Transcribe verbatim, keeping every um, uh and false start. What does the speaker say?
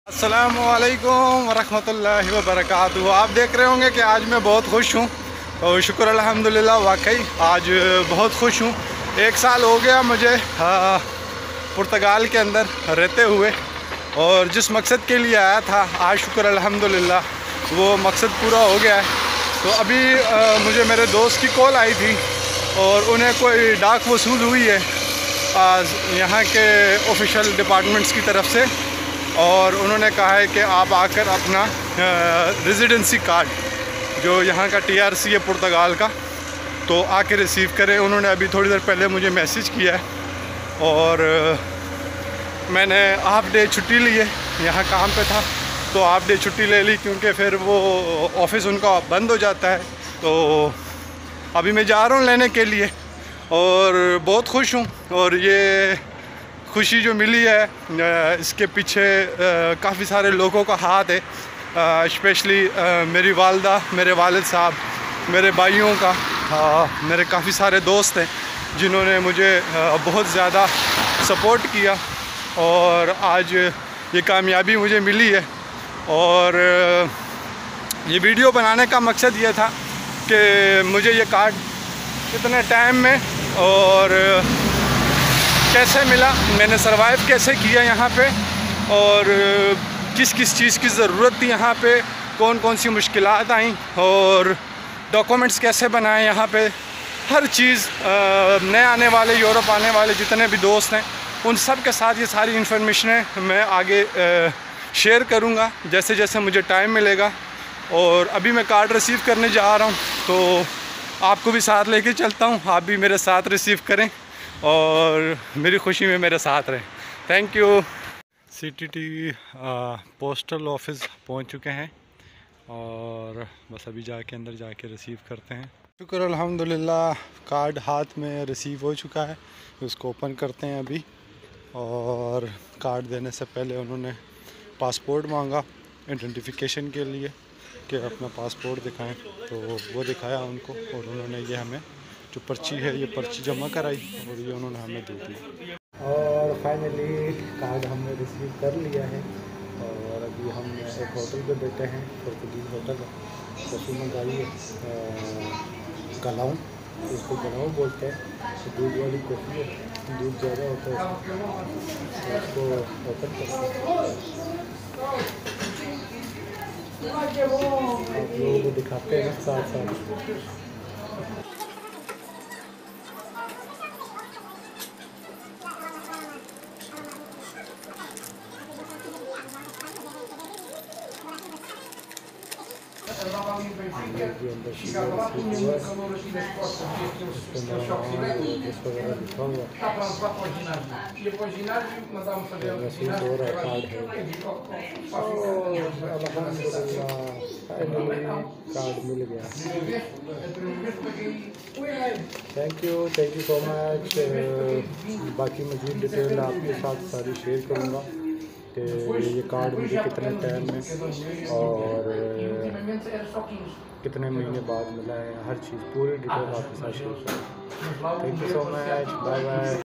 अस्सलामुअलैकुम वरहमतुल्लाहि वबरकातुहू। आप देख रहे होंगे कि आज मैं बहुत खुश हूँ और शुक्र अल्हम्दुलिल्लाह, वाकई आज बहुत खुश हूँ। एक साल हो गया मुझे पुर्तगाल के अंदर रहते हुए, और जिस मकसद के लिए आया था आज शुक्र अल्हम्दुलिल्लाह वो मकसद पूरा हो गया है। तो अभी आ, मुझे मेरे दोस्त की कॉल आई थी और उन्हें कोई डाक वसूल हुई है आज यहाँ के ऑफिशियल डिपार्टमेंट्स की तरफ से, और उन्होंने कहा है कि आप आकर अपना रेजिडेंसी कार्ड जो यहाँ का टीआरसी है पुर्तगाल का, तो आके रिसीव करें। उन्होंने अभी थोड़ी देर पहले मुझे मैसेज किया है और मैंने हाफ डे छुट्टी ली है, यहाँ काम पे था तो हाफ डे छुट्टी ले ली क्योंकि फिर वो ऑफिस उनका बंद हो जाता है। तो अभी मैं जा रहा हूँ लेने के लिए और बहुत खुश हूँ। और ये खुशी जो मिली है इसके पीछे काफ़ी सारे लोगों का हाथ है, स्पेशली मेरी वालदा, मेरे वालिद साहब, मेरे भाइयों का, मेरे काफ़ी सारे दोस्त हैं जिन्होंने मुझे बहुत ज़्यादा सपोर्ट किया और आज ये कामयाबी मुझे मिली है। और ये वीडियो बनाने का मकसद ये था कि मुझे ये कार्ड कितने टाइम में और कैसे मिला, मैंने सरवाइव कैसे किया यहाँ पे, और किस किस चीज़ की ज़रूरत थी यहाँ पे, कौन कौन सी मुश्किलात आई और डॉक्यूमेंट्स कैसे बनाए यहाँ पे, हर चीज़ नए आने वाले, यूरोप आने वाले जितने भी दोस्त हैं उन सब के साथ ये सारी इन्फॉर्मेशनें मैं आगे शेयर करूँगा जैसे जैसे मुझे टाइम मिलेगा। और अभी मैं कार्ड रिसीव करने जा रहा हूँ तो आपको भी साथ लेके चलता हूँ, आप भी मेरे साथ रिसीव करें और मेरी खुशी में मेरे साथ रहें। Thank you. CTT postal office पहुंच चुके हैं और बस अभी जाके अंदर जाके रिसीव करते हैं। शुक्र अल्हम्दुलिल्लाह, कार्ड हाथ में रिसीव हो चुका है, उसको ओपन करते हैं अभी। और कार्ड देने से पहले उन्होंने पासपोर्ट मांगा आइडेंटिफिकेशन के लिए कि अपना पासपोर्ट दिखाएं, तो वो दिखाया उनको और उन्होंने ये हमें जो पर्ची है ये पर्ची जमा कराई और ये उन्होंने हमें दे दी। और फाइनली कार्ड हमने रिसीव कर लिया है और अभी हम एक होटल पे बैठे हैं, पुर्तगीज होटल है, कॉफ़ी मंगाई है गलाऊं, उसको गलाऊं बोलते हैं, तो दूध वाली कॉफ़ी है, दूध ज़्यादा होता है तो उसको ओपन करते हैं, आप लोगों को दिखाते हैं साथ साथ। कार्ड मिल गया। Thank you, thank you so much. बाकी मज़ीद डिटेल आपके साथ सारी शेयर करूँगा कि ये कार्ड मुझे कितने टाइम में और कितने महीने बाद मिला है, हर चीज़ पूरी डिटेल आपके साथ शेयर करूँगा। Thank you so much, bye bye.